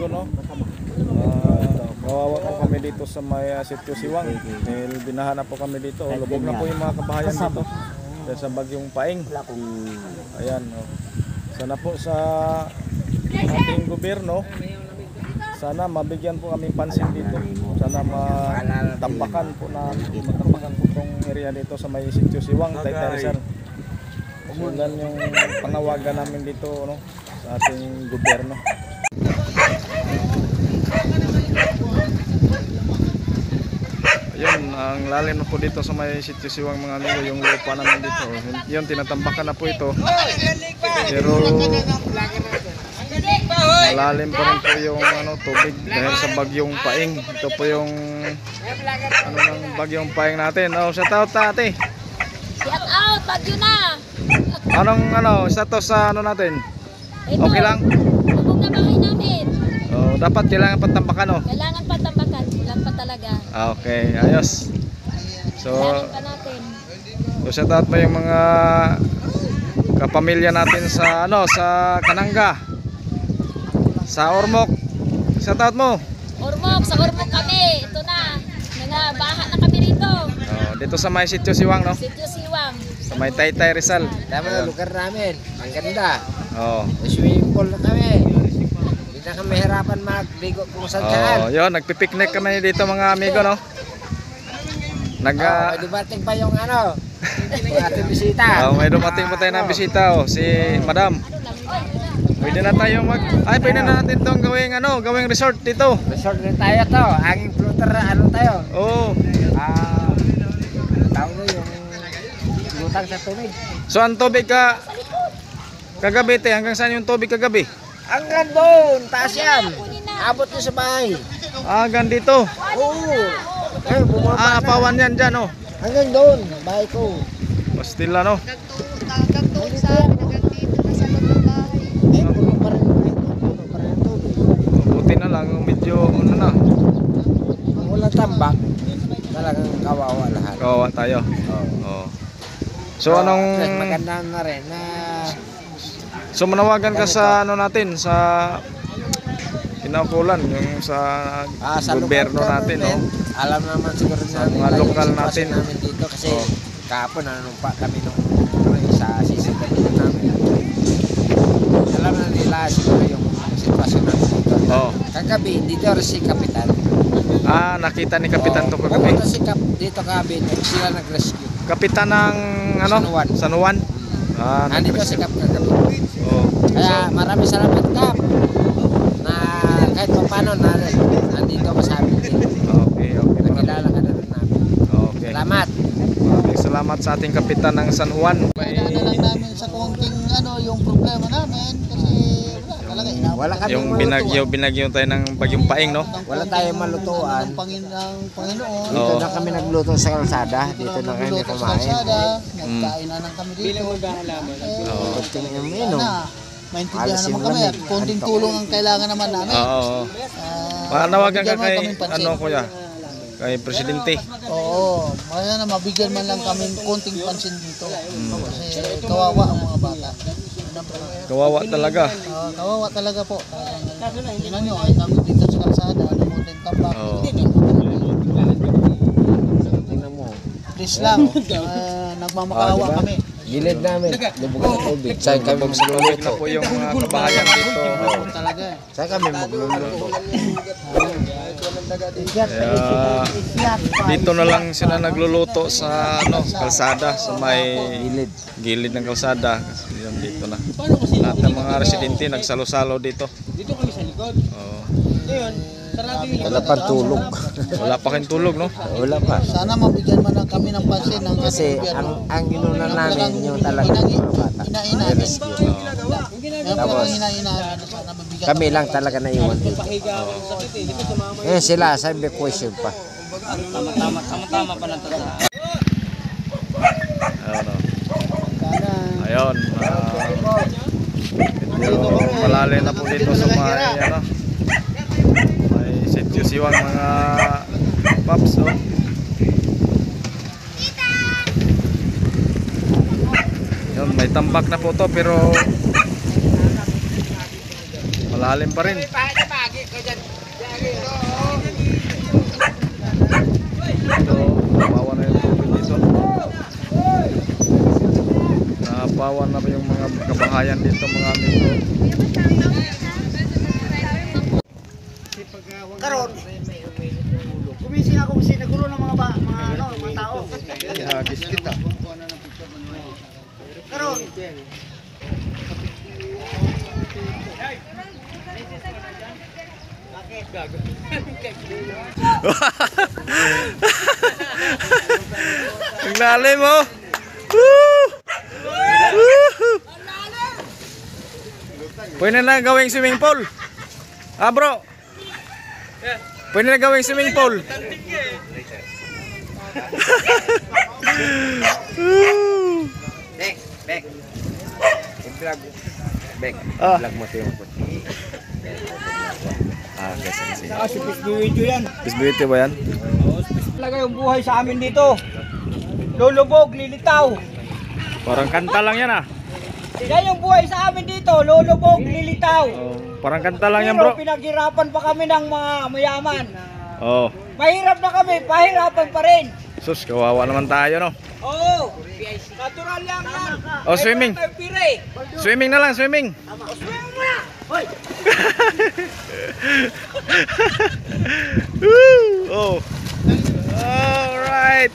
amigo, no? Kawawa po kami dito sa may Sitio Siwang. Dahil binahan na po kami dito. Lubog na po yung mga kabahayan dito. Dahil sa bagyong Paing. Ayan, oh. Sana po sa ating gobyerno, sana mabigyan po kami pansin dito. Sana matambakan po itong area dito sa may Sitio Siwang, Taytay Rizal. So, yan yung panawagan namin dito, no, sa ating gobyerno. Ayun, ang lalim na po dito sa may Sitio Siwang, mga amigo, yung lupa namin dito. Yun, tinatambakan na po ito. Pero malalim pa rin po yung tubig dahil sa bagyong Paing. Ito po yung ng bagyong Paing natin. Oh, shout out ate. Shout out, bagyo na. Anong isa to sa natin? Ito, okay lang? lubog na bahay namin. Oh, dapat kailangan patambakan, oh. Kailangan patambakan, kulang pa talaga. Okay, ayos. So, Kailangan pa natin. shout out pa yung mga kapamilya natin sa sa Kananga, sa Ormoc. Shout out mo. Ormoc, sa Ormoc kami. Ito na. Nangabahan na kami rito. Oh, dito sa may Sitio Siwang, no? Sitio Siwang. Sa may Taytay Rizal. Tama na lugar namin. Ang ganda. Oh. Swimming pool na kami. Hindi na kami hirapan magligo kung saan. Oh, yun, nagpipiknik kami dito, mga amigo, no? May dumating pa yung ating bisita. May dumating pa tayo ng bisita, oh, si Madam. Pwede na tayo pwede na natin tong gawing resort dito. Resort rin tayo to. Hanging floater tayo. Oo. Tawag na yung lutang sa tubig. So ang tubig kagabi hanggang saan yung tubig kagabi? Hanggang doon, taas yan. Abot nyo sa bahay. Hanggang dito. Oo. Bumaba na. Apawan yan dyan, oh. Hanggang doon, bahay ko. Pastila, no? Hanggang doon sa hanggang dito na sa loob ng bahay. Puno pa rin ang tubig. Buti na lang, medyo na. Kung walang tambak, talagang kawawa lahat. Kawawa tayo. Oo. So anong maganda na rin na so manawagan ka sa natin sa kinaukulan yung sa gobyerno natin, no? Alam naman siguro sa mga lokal natin dito kasi kahapon nanumpa kami nung sa CCTV namin. Alam na nila siguro yung sitwasyon natin dito. Kagabi dito rin si Kapitan. Nakita ni Kapitan to kagabi. Pumunta si dito kagabi, sila nag-rescue. Kapitan ng San Juan. Nandito si Kap kagabi. Kaya So, maraming salamat Kap na kahit paano nandito ka sa amin. Okay. Nakilala ka na rin namin. Okay. Salamat. Maraming salamat sa ating Kapitan ng San Juan. Kailangan na lang namin sa konting yung problema namin kasi wala talaga Wala kami Yung binagyo tayo ng bagyong Paing, no? Wala tayong malutuan. ng Panginoon. Dito na kami nagluto sa kalsada. Dito na kami Nagluluto sa kumain. kalsada, nagkain na lang kami dito. Kunting uminom. Maintindihan naman kami at konting tulong ang kailangan naman namin. Oo. Manawagan ka kay kuya? Kay Presidente. Oo, kaya na mabigyan man lang kami konting pansin dito. Kasi kawawa ang mga bata. Kawawa talaga. Kawawa talaga po. Tingnan nyo, ay kami dito sa kalsada, namuntin tambak. Tingnan mo. Please lang, nagmamakaawa kami. Gilid namin. Lubog na tubig. Saan kami Magluluto magluluto? po yung mga kabahayan dito. Talaga eh. Saan kami magluluto? Kaya dito na lang sila nagluluto sa kalsada, sa may gilid ng kalsada. Kasi yun, dito na. Lahat ng mga residente nagsalo-salo dito. Dito kami sa likod. Oo. Ngayon, sarado yung Wala pang tulog. Wala pa kayong tulog, no? Wala pa. Sana mabigyan man lang kami ng pansin ng Kasi ang inuna namin yung talagang mga bata. Ina-ina. Rescue. Yan po ang ina-ina namin. Sana mabigyan Kami lang talaga na iwan dito. pahiga ng sakit eh. Di ba sa mama? Eh sila, sabi question pa. Tama pa lang tata. Ayun, medyo malalim na po dito sa may Sitio Siwang, mga paps, no? Yun, may tambak na po to pero malalim pa rin. So, napawan na yung tubig dito. Napawan na yung mga kabahayan dito mga amigo. Karon, gumising ako kasi nagulo ng mga tao. Ihagis kita. Karon, Ang lalim mo. Woo! Woo! Pwede na gawing swimming pool. Ah bro. Pwede na gawing swimming pool. Woo! Bek. I-vlog. Bek. Ah. Vlog mo tayo. Kasi. Si Pisbuito yan. Bisbiti ba yan? Talaga yung buhay sa amin dito. Lulubog, lilitaw. Parang kanta lang yan ah. Yan yung buhay sa amin dito. Lulubog, lilitaw. Oh, parang kanta lang yan Pero bro. pinaghirapan pa kami ng mga mayaman. Oh, Mahirap na kami, pahirapan pa rin. sus, kawawa naman tayo no. Oo. Natural lang yan. Oh, swimming. May pire. Swimming na lang, swimming. Swimming mo na. Hoy. Woo! Oh. All right.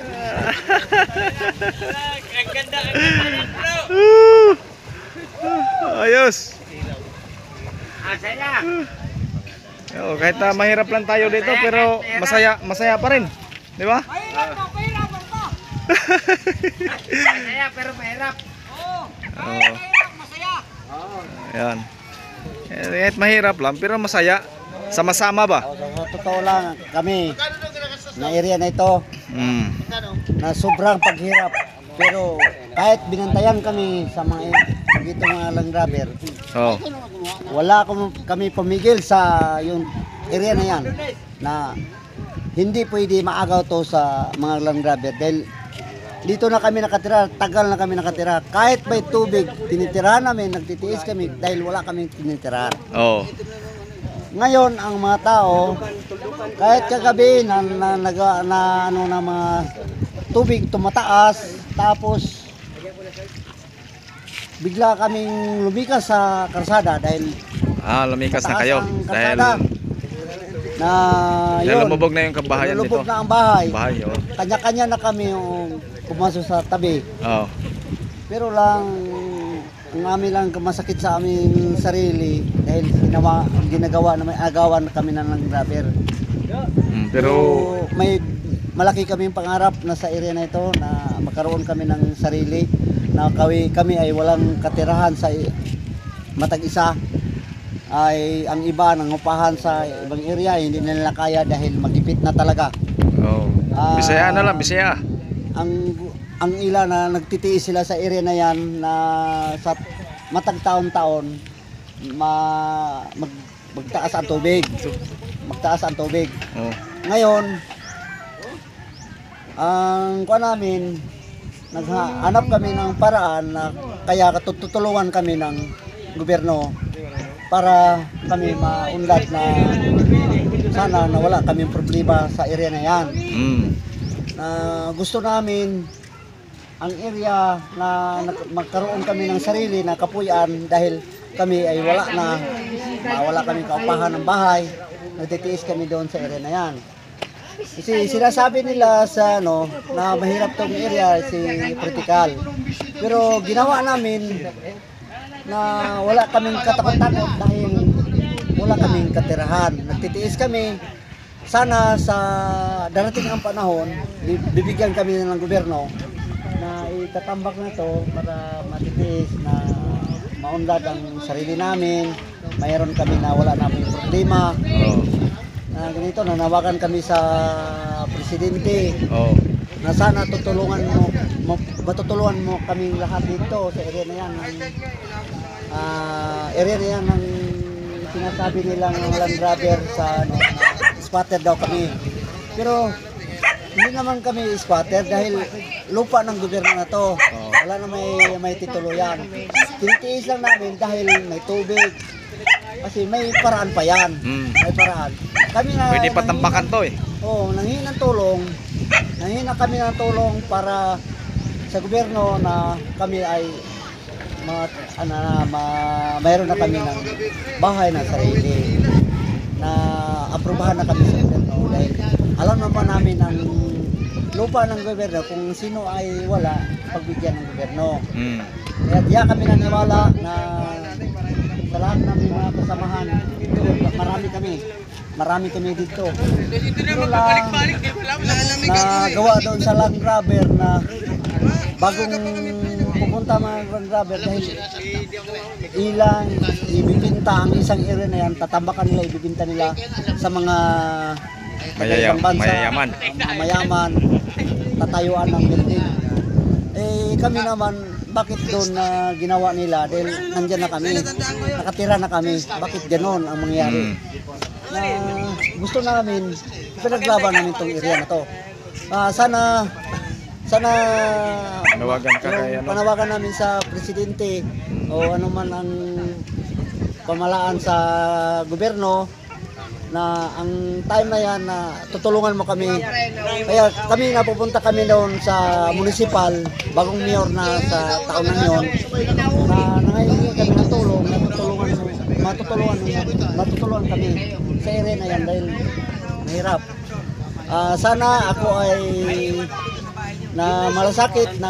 Ang ganda yan, bro. Woo! Ayos. Asaya. Oh, kahit mahirap lang tayo dito pero masaya pa rin. Di ba? Mahirap na, pahirapan pa. Masaya pero mahirap. Oo. Oh. Mahirap, masaya. Ayan. Kahit mahirap lang pero masaya. Sama-sama ba? sa totoo lang kami na area na ito Mm. na sobrang paghirap. Pero kahit binantayan kami sa mga Land Grabber, Oh. wala kami pumigil sa yung area na yan na hindi pwede maagaw to sa mga Land Grabber dahil dito na kami nakatira, tagal na kami nakatira. Kahit may tubig, tinitirahan namin, nagtitiis kami dahil wala kaming tinitirahan. Oh. Ngayon ang mga tao kahit kagabi na mga tubig tumataas tapos bigla kaming lumikas sa karsada dahil Lumikas na mataas kayo ang dahil karsada. Na yun, lumubog na yung kabahayan dito. lumubog na ang bahay. Bahay, oh. Kanya-kanya na kami yung pumasok sa tabi. Oh. Pero lang ang amin lang masakit sa aming sarili dahil ginagawa na may agawan kami ng Land Grabber. Pero So, may malaki kaming pangarap na sa area na ito na magkaroon kami ng sarili na kami ay walang katirahan sa matag-isa. Ay ang iba nangupahan sa ibang area hindi na nila kaya dahil magipit na talaga. oh. Bisaya na lang, Bisaya. Ang ila na nagtitiis sila sa area na yan na sa matag taon-taon magtaas ang tubig. Magtaas ang tubig. Oh. Ngayon, ang kuha namin, naghanap kami ng paraan na kaya tutulungan kami ng gobyerno para kami maunlad na sana na wala kaming problema sa area na yan. Na gusto namin ang area na magkaroon kami ng sarili na kapuyan dahil kami ay wala kaming kaupahan ng bahay. Nagtitiis kami doon sa area na yan. Kasi sinasabi nila sa na mahirap tong area si Critical. Pero ginawa namin na wala kaming katakot-takot dahil wala kaming katirahan. Nagtitiis kami. Sana sa darating ang panahon, bibigyan kami ng gobyerno na itatambak na to para matitiis na maunlad ang sarili namin. Mayroon kami na wala namin problema. Oh. Ganito, nanawagan kami sa presidente Oh. na sana matutulungan mo kaming lahat dito sa area na yan. Area na yan ng sinasabi nilang Land Grabber sa squatter daw kami. Pero hindi naman kami squatter dahil lupa ng gobyerno na to. Wala na may titulo yan. Tinitiis lang namin dahil may tubig. Kasi may paraan pa yan. May paraan. Kami na Pwede patambakan to eh. nanghingi ng tulong. Nanghingi na kami ng tulong para sa gobyerno na kami ay mayroon na kami ng bahay na sarili, na aprubahan na kami sa gobyerno dahil alam naman namin ang lupa ng gobyerno kung sino ay wala pagbigyan ng gobyerno. Kaya diya kami naniwala na sa lahat ng mga kasamahan dito, marami kami dito. Ito lang na gawa doon sa land grabber na bagong pupunta mga land grabber dahil ilang ibibinta ang isang area na yan, tatambakan nila, ibibinta nila sa mga mayayaman. Mayaman, tatayuan ng building. Kami naman, bakit doon na ginawa nila? Dahil nandyan na kami, nakatira na kami. Bakit gano'n ang mangyari? Na gusto namin, pinaglaban namin itong area na to. Sana panawagan namin sa presidente o anuman ang pamalaan sa gobyerno na ang time na yan na tutulungan mo kami. Kaya kami napupunta kami doon sa municipal, bagong mayor na sa taon na yun, na nangahingi kami ng tulong, matutulungan kami sa area na yan dahil mahirap. Sana ako ay na malasakit na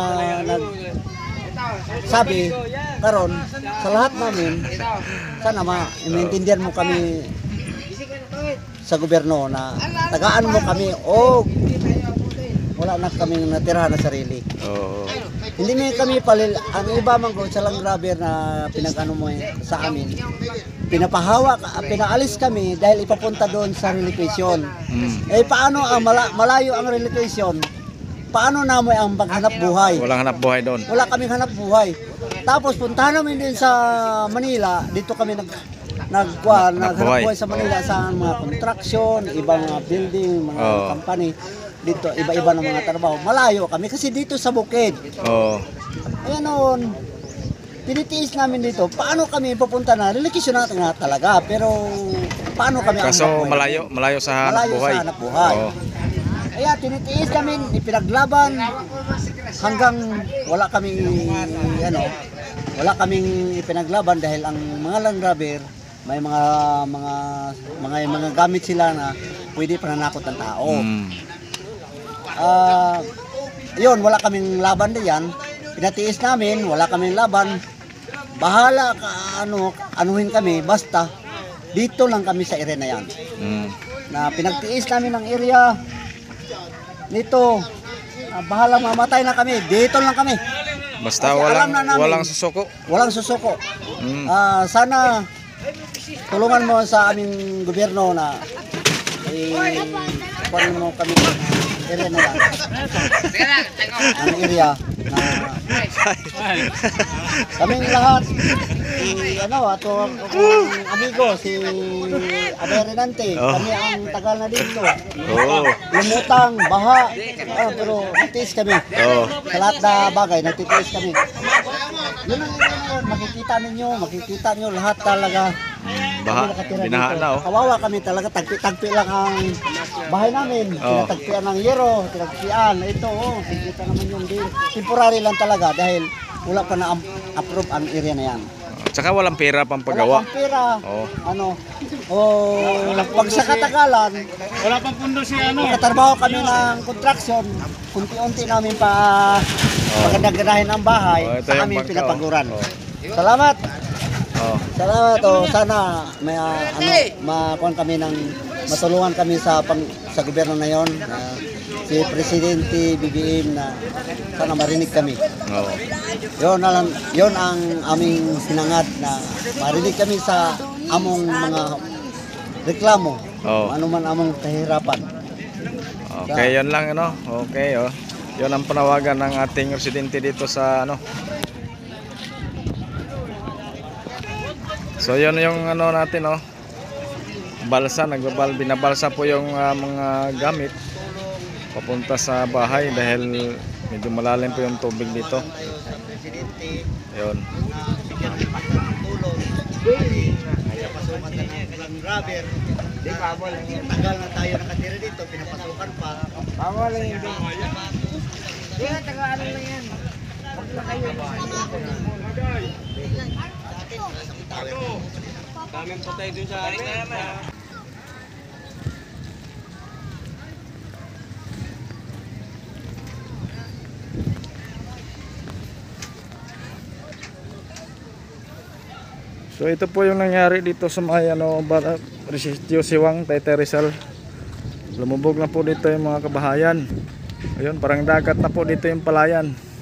nagsabi karon sa lahat namin, sana maintindihan mo kami sa gobyerno na tagaan mo kami o wala na kaming natirahan na sarili. Hindi na kami palil, ang iba man ko sa lang grabber na pinag-ano mo sa amin, pinaalis kami dahil ipapunta doon sa relocation. Paano ang malayo ang relocation? Paano namin ang maghanap buhay? Walang hanap buhay doon. Wala kaming hanap buhay. Tapos puntahan namin din sa Manila, dito kami naghanap buhay sa Manila sa mga construction, ibang mga building, mga company. Dito, iba-iba ng mga trabaho. Malayo kami kasi dito sa bukid. Ayan noon, tinitiis namin dito. Paano kami pupunta na? Relocation natin nga talaga. Pero paano kami ang kaso malayo sa hanap buhay. Sa hanap buhay. Kaya tinitiis namin, ipinaglaban hanggang wala kaming ipinaglaban dahil ang mga land grabber may mga gamit sila na pwede pananakot ng tao. Yun, wala kaming laban diyan. Pinatiis namin, wala kaming laban. Bahala ka anuhin kami, basta dito lang kami sa area na yan. Na pinagtiis namin ng area nito. Bahala, mamatay na kami. Dito lang kami. Basta kasi walang susuko. Walang susuko. Sana tulungan mo sa aming gobyerno na paano mo kami area na yan. Ang area na kaming lahat akong amigo si Abel Renante, kami ang tagal na dito. Lumutang, baha, pero nagtiis kami. Sa lahat na bagay, nagtitiis kami. Yun ang makikita nyo lahat talaga. Binaha na Kawawa kami talaga, tagpi lang ang bahay namin. Tinatagpian ng yero, tinagpian. Ito, kita naman yung din. Temporary lang talaga dahil wala pa na approve ang area na yan. Tsaka walang pera pang paggawa. Walang pera. Pag sa katagalan, Wala pang pundo si nakatrabaho kami ng construction, unti-unti namin pagandaganahin ang bahay sa aming pinapaguran. Salamat. Salamat. Sana may makuha kami matulungan kami sa gobyerno na yon. Si Presidente BBM na sana marinig kami. Yon ang aming sinangad na marinig kami sa among mga reklamo. Ano man among kahirapan. Okay, yan lang Okay, Yon ang panawagan ng ating residente dito sa So yon yung natin balsa, binabalsa po yung mga gamit papunta sa bahay dahil medyo malalim po yung tubig dito. Yun. pinapasukan na ng rubber. Di bawal. Tagal na tayo nakatira dito, pinapasukan pa. Bawal lang yung Yan, taga-ano lang yan. Huwag na kayo. Daming patay dun sa amin. So ito po yung nangyari dito sa may Resistio Siwang, Taytay Rizal. Lumubog na po dito yung mga kabahayan. Ayun, parang dagat na po dito yung palayan.